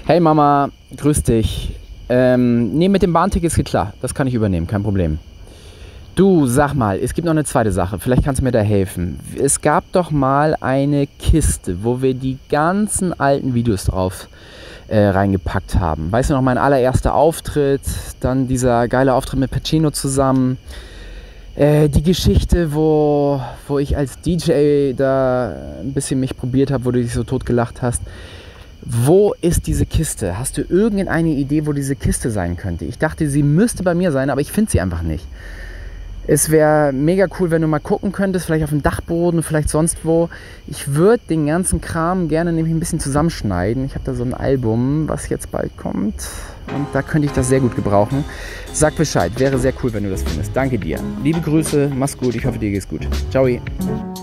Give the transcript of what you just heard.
Hey Mama, grüß dich. Nee, mit dem Bahnticket ist klar. Das kann ich übernehmen, kein Problem. Du, sag mal, es gibt noch eine zweite Sache. Vielleicht kannst du mir da helfen. Es gab doch mal eine Kiste, wo wir die ganzen alten Videos drauf reingepackt haben. Weißt du noch, mein allererster Auftritt, dann dieser geile Auftritt mit Pacino zusammen. Die Geschichte, wo ich als DJ da ein bisschen mich probiert habe, wo du dich so tot gelacht hast. Wo ist diese Kiste? Hast du irgendeine Idee, wo diese Kiste sein könnte? Ich dachte, sie müsste bei mir sein, aber ich finde sie einfach nicht. Es wäre mega cool, wenn du mal gucken könntest, vielleicht auf dem Dachboden, vielleicht sonst wo. Ich würde den ganzen Kram gerne nämlich ein bisschen zusammenschneiden. Ich habe da so ein Album, was jetzt bald kommt. Und da könnte ich das sehr gut gebrauchen. Sag Bescheid, wäre sehr cool, wenn du das findest. Danke dir. Liebe Grüße, mach's gut, ich hoffe, dir geht's gut. Ciao.